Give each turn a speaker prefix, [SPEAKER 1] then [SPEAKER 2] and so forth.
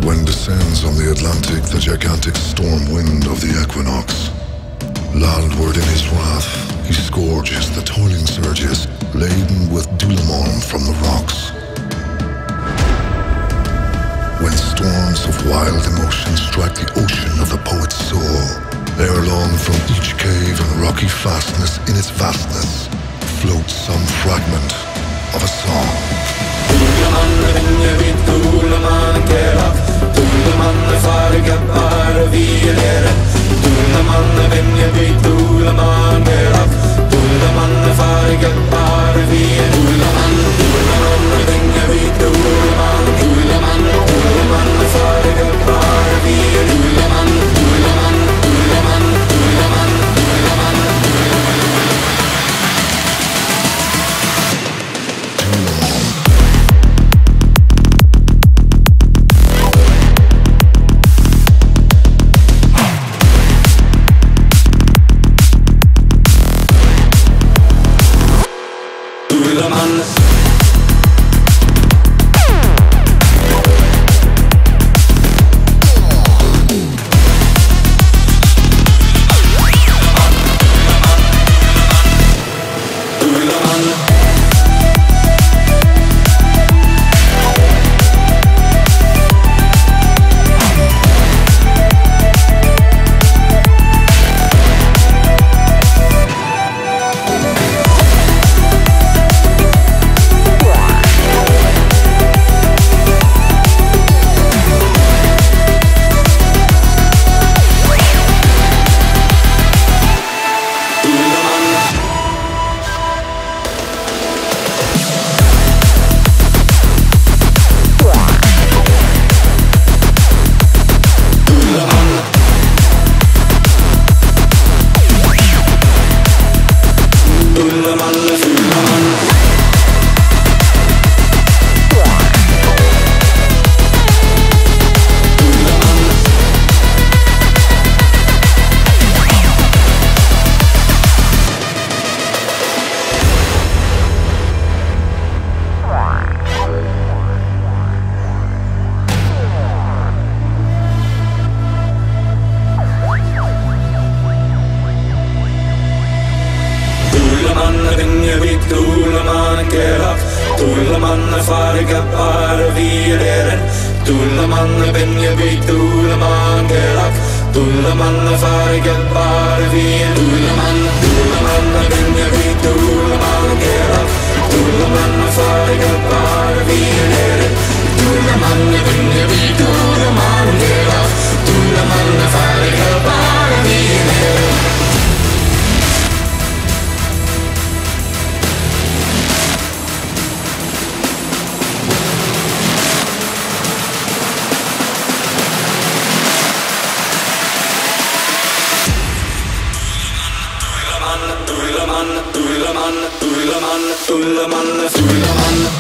[SPEAKER 1] When descends on the Atlantic the gigantic storm wind of the equinox, landward in his wrath he scourges the toiling surges, laden with Dulamon from the rocks. When storms of wild emotion strike the ocean of the poet's soul, ere long from each cave and rocky fastness in its vastness floats some fragment of a song.
[SPEAKER 2] Tullaman vinner vid Tullaman kerak, Tullaman far gappar videre. Tullaman vinner vid Tullaman kerak, Tullaman far gappar videre. Tullaman vinner vid Tullaman, Tullaman far gappar videre. Tullaman. Tullaman far gappar videre. Tullaman vinner vid Tullaman kerak, Tullaman far gappar videre. Tullaman vinner vid Tullaman kerak, Tullaman far gappar videre. Tullaman vinner vid Tullaman kerak, Tullaman far gappar videre. Tullaman